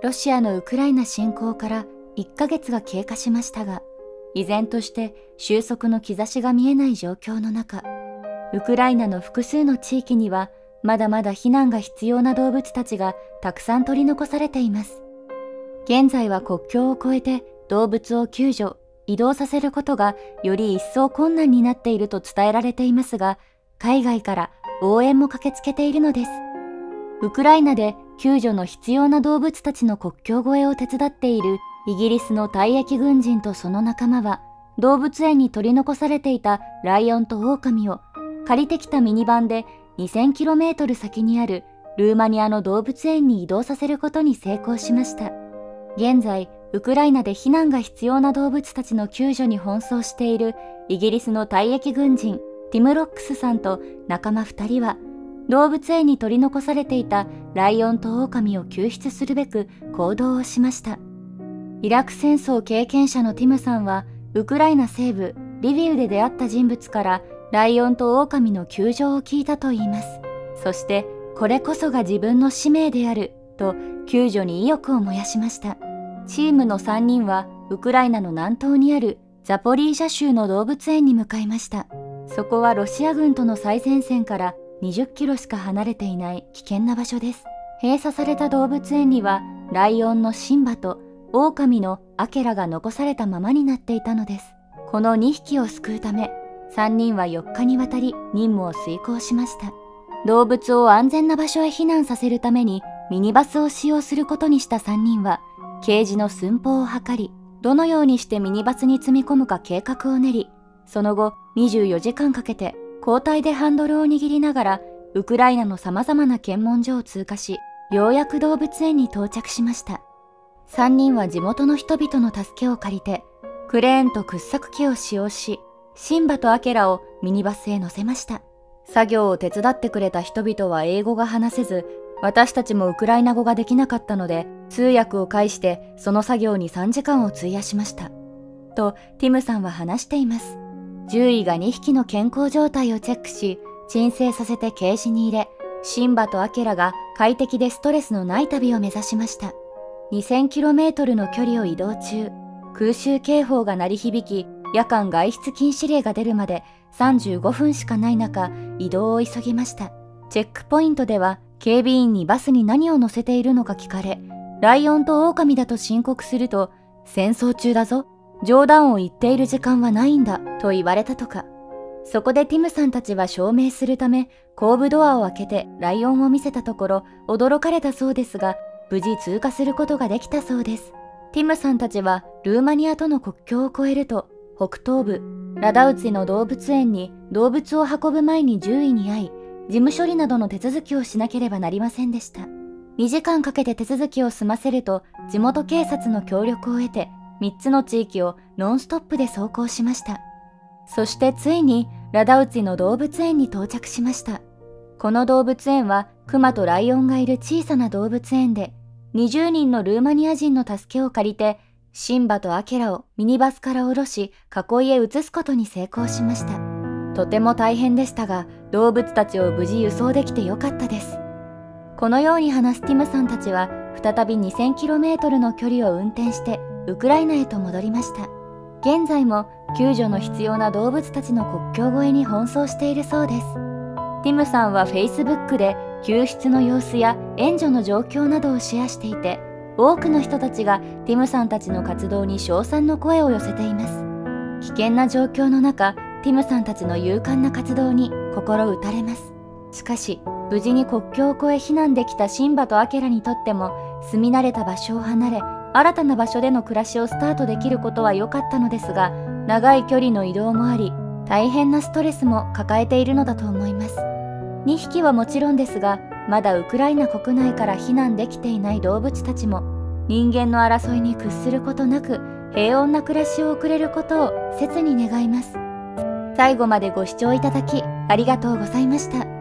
ロシアのウクライナ侵攻から1ヶ月が経過しましたが、依然として収束の兆しが見えない状況の中、ウクライナの複数の地域にはまだまだ避難が必要な動物たちがたくさん取り残されています。現在は国境を越えて動物を救助、移動させることがより一層困難になっていると伝えられていますが、海外から応援も駆けつけているのです。ウクライナで救助の必要な動物たちの国境越えを手伝っているイギリスの退役軍人とその仲間は、動物園に取り残されていたライオンとオオカミを借りてきたミニバンで 2000km 先にあるルーマニアの動物園に移動させることに成功しました。現在、ウクライナで避難が必要な動物たちの救助に奔走しているイギリスの退役軍人ティム・ロックスさんと仲間2人は、動物園に取り残されていたライオンとオオカミを救出するべく行動をしました。イラク戦争経験者のティムさんは、ウクライナ西部リビウで出会った人物からライオンとオオカミの救助を聞いたといいます。そして、これこそが自分の使命であると救助に意欲を燃やしました。チームの3人はウクライナの南東にあるザポリージャ州の動物園に向かいました。そこはロシア軍との最前線から20キロしか離れていない危険な場所です。閉鎖された動物園にはライオンのシンバとオオカミのアケラが残されたままになっていたのです。この2匹を救うため、3人は4日にわたり任務を遂行しました。動物を安全な場所へ避難させるためにミニバスを使用することにした3人は、ケージの寸法を測り、どのようにしてミニバスに積み込むか計画を練り、その後24時間かけて交代でハンドルを握りながらウクライナの様々な検問所を通過し、ようやく動物園に到着しました。3人は地元の人々の助けを借りて、クレーンと掘削機を使用し、シンバとアケラをミニバスへ乗せました。作業を手伝ってくれた人々は英語が話せず、私たちもウクライナ語ができなかったので、通訳を介してその作業に3時間を費やしました。と、ティムさんは話しています。獣医が2匹の健康状態をチェックし、鎮静させてケージに入れ、シンバとアケラが快適でストレスのない旅を目指しました。2000km の距離を移動中、空襲警報が鳴り響き、夜間外出禁止令が出るまで35分しかない中、移動を急ぎました。チェックポイントでは、警備員にバスに何を乗せているのか聞かれ、ライオンとオオカミだと申告すると、戦争中だぞ、冗談を言っている時間はないんだ、と言われたとか。そこでティムさんたちは証明するため、後部ドアを開けてライオンを見せたところ、驚かれたそうですが、無事通過することができたそうです。ティムさんたちはルーマニアとの国境を越えると、北東部、ラダウツィの動物園に動物を運ぶ前に獣医に会い、事務処理などの手続きをしなければなりませんでした。2時間かけて手続きを済ませると、地元警察の協力を得て、3つの地域をノンストップで走行しました。そしてついにラダウツィの動物園に到着しました。この動物園はクマとライオンがいる小さな動物園で、20人のルーマニア人の助けを借りて、シンバとアケラをミニバスから下ろし、囲いへ移すことに成功しました。とても大変でしたが、動物たちを無事輸送できてよかったです。このように話すティムさんたちは、再び 2000km の距離を運転して、ウクライナへと戻りました。現在も救助の必要な動物たちの国境越えに奔走しているそうです。ティムさんは Facebook で救出の様子や援助の状況などをシェアしていて、多くの人たちがティムさんたちの活動に称賛の声を寄せています。危険な状況の中、ティムさんたちの勇敢な活動に心打たれます。しかし、無事に国境を越え避難できたシンバとアケラにとっても、住み慣れた場所を離れ、新たな場所での暮らしをスタートできることは良かったのですが、長い距離の移動もあり、大変なストレスも抱えているのだと思います。2匹はもちろんですが、まだウクライナ国内から避難できていない動物たちも、人間の争いに屈することなく、平穏な暮らしを送れることを切に願います。最後までご視聴いただき、ありがとうございました。